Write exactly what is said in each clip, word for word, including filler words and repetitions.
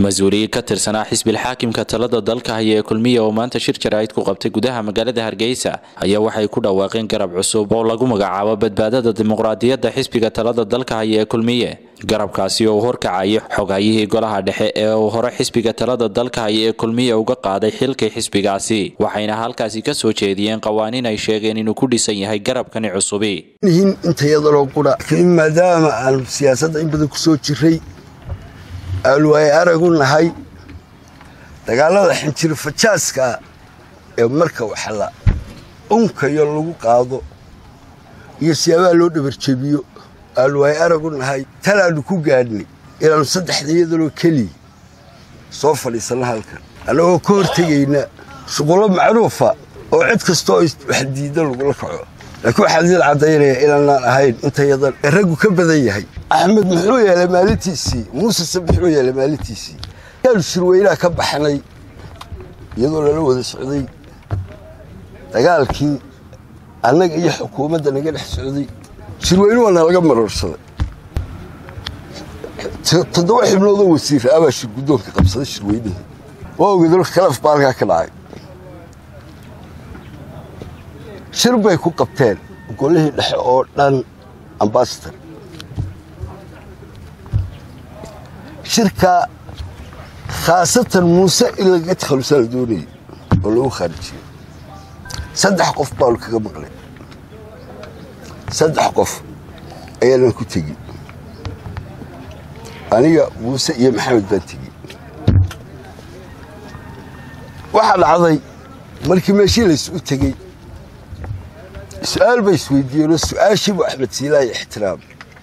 مسؤولي كتر سنة حزب الحاكم كتلada dalka haya kulmiye oo maanta shir jaraa'id ku qabtay gudaha magaalada Hargeysa ayaa waxay ku dhawaaqeen garab cusub oo lagu magacaabo badbaadada dimuqraadiyadda xisbiga talada dalka haya kulmiye garabkaasi oo horkacay xogayihii golaha dhexe ee hore xisbiga talada dalka haya kulmiye uga qaaday xilkii xisbigaasi waxayna halkaasi ka soo jeediyeen qawaaniin ay sheegeen inuu ku dhisan yahay garabkani cusubi inta yadoo qura maadaama aan siyaasadda in badan ku soo jiray alwaay aragu nahay dagaalada xinjir fajaaska ee marka waxa la unkayo lagu qaado iyo siyaaba loo dhabar jabiyo alwaay aragu nahay talaadu ku gaadhnay ilaa saddexdeedoo kali soo faliisan halkan anagoo ka hortagayna shuqulo macruufa oo cid kasto wax diidan lagu la kaco laakiin waxa la cadeynaya inaan ahayn inta yadan raggu ka badan yahay Ahmed muxuu yeelay maalitiisi Muuse sabixuu yeelay maalitiisi kal shirweyna ka baxnay iyadoo la wada socday dagaalkii anaga iyo xukuumadda naga dhex socday shirweynu waa laga marorsaday toddoba xubnood oo wasiir ah shir gudoonka qabsaday shirweynaha oo gudul khalaf baalka ka dhacay shirbay ku qabteen golihii dhexe oo dhan ambassador shirka khaasatan Muuse ila gad khalsal doonay oo loo kharjiyo saddex qof baa kaga maqlay saddex qof ayaan ku tagi aniga Muuse iyo Maxamed baan tagi waxa dhacday markii meeshii la isku tagay سؤال بيسويدينو سؤال شبه أحمد سيلاي احترام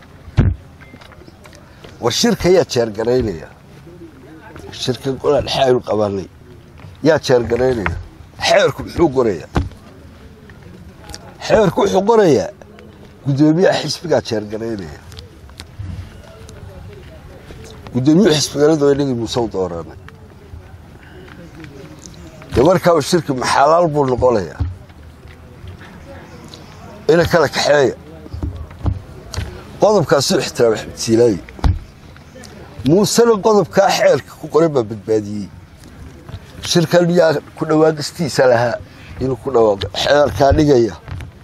والشركة يا تشارقرينيا الشركة نقولها الحائر القباني يا تشارقرينيا حيركم حقوريا حيركم حقوريا قدومي حسبك تشارقرينيا قدومي حسبك ردو يلقي مصوت ورانا يمركوا الشركة محلال بول نقولها إلى كلا كحياة قضب كاسو احترام أحمد سيلاي موسى قضب كحياة قريبة بالبادية شركة اللي كنا واقستي سلها إنه كنا واقع حياة كان جاية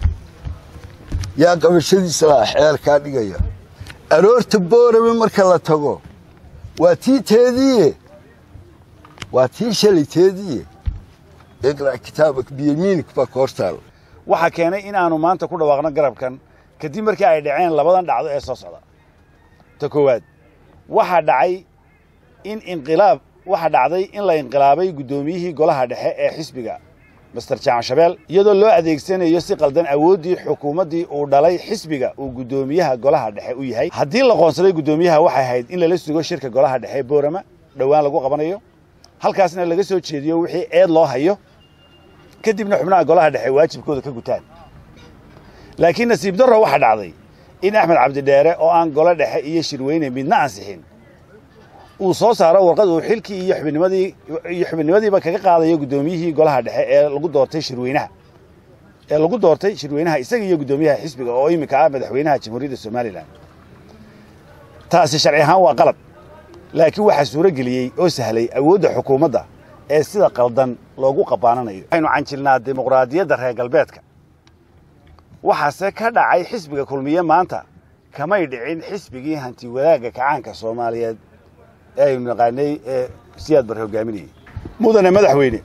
يا قبل شدي سلا حياة كان جاية أرور تبورة من مركلة تجو واتي تهديه واتي شلي تهديه اقرأ كتابك بيمينك بكورتال waxa keenay in aanu maanta ku dhawaaqno garabkan kadib markii ay dhaceen labadan dhacdo ee soo socda ta koowaad waxa dhacay in inqilaab waxa dhacday in la inqilaabay gudoomiyihii golaha dhexe ee xisbiga Mister Jaan Shabeel iyadoo loo adeegsanayo si qaldan awoodii xukuumadii uu dhalay xisbiga uu gudoomiyaha golaha dhexe u yahay hadii la qoonsaday gudoomiyaha waxay ahayd in la sugo shirka golaha dhexe Boorama dhawaan lagu qabanayo halkaasna laga soo jeediyo wixii eed loo hayo kadibna xubnaha golaha dhexe waajibkooda ka gutaan laakiin nasiib darro waxa dhacday in Axmed Cabdi Dheere oo aan golaha dhexe iyo shirweyne midna ansixin uu soo saaro warqad uu xilkii iyo xubnimadii iyo xubnimadiiba kaga qaadayo gudoomiyihii golaha dhexe ee lagu doortay shirweynaha ee lagu doortay shirweynaha isaga iyo gudoomiyaha xisbiga oo imika ah madaxweynaha Jamhuuriyadda Soomaaliland taasi sharci ahaan waa qalad laakiin waxa suura galiyay oo sahlay awoodda xukuumadda ee sida qaldan loogu qabaananayo aynu canjilnaa dimuqraadiyadda reer galbeedka waxaase ka dhacay xisbiga kulmiye maanta kamay dhicin xisbigii hanti wadaaga kacaanka Soomaaliyeed ee aynu naqaanay ee siyaad bar hogaaminayay mudane madaxweyne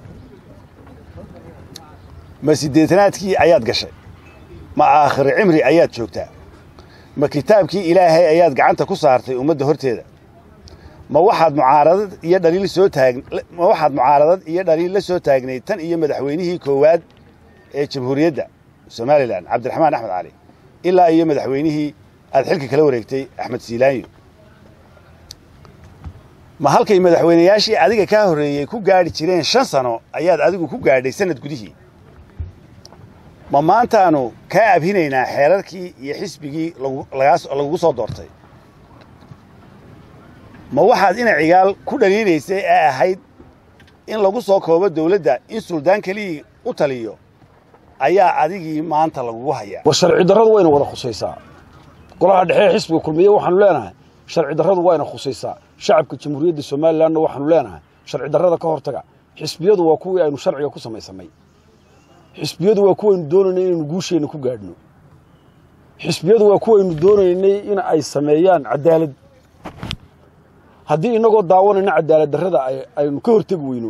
ma sideetanaadkii ayaad gashay ma aakhir cimri ayaad joogtaa ma kitaabkii Ilaahay ayaad gacanta ku saartay ummadda horteeda ma waxaad mucaaradad iyo dhaliil soo taag ma waxaad mucaaradad iyo dhaliil la soo taagnay tan iyo madaxweynihii koowaad ee Jamhuuriyadda Soomaaliland Cabdiraxmaan Axmed Cali ilaa iyo madaxweynihii aad xilka kala wareegtay Axmed Siilaanyo ma halkay madaxweynayaashii adiga ka horeeyay ku gaari jireen shan sano ayaad adigu ku gaadhay sanad gudihii ma maantaanu ka abhinaynaa xeerarkii iyo xisbigii lagu soo doortay ma waxaad ina cigaal ku dhaliilaysay ee ahayd in lagu soo koobo dawladda in suldaan kaliya u taliyo ayaa adigii maanta lagu hayaa war sharci darradu wayna wada khusaysaa golaha dhexe xisbiga kulmiye waxaan leenahay sharci darradu waa ina khusaysaa shacabka jamhuuriyadda Soomaaliland waxaanu leenahay sharci darrada ka hortaga xisbiyadu waa kuwii aynu sharciga ku samaysanay xisbiyadu waa kuwa aynu doonaynay inaynu guusheena ku gaadhno xisbiyadu waa kuwa aynu doonaynay in ay sameeyaan cadaalad haddii inagoo daawanayna cadaalad darrada aynu ka hortagi weyno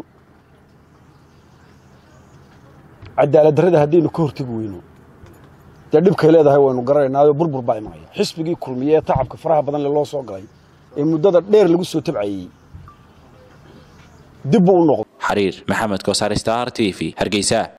cadaalad darrada haddaynu ka hortagi weyno dee dhibkay leedahay waynu garanaynaayo burbur baa imanaya xisbigii kulmiye ee tacabka faraha badan le loo soo galay ee muddada dheer lagu soo tabcayey dib buu u noqday xariir maxamed koosar star T V Hargeysa.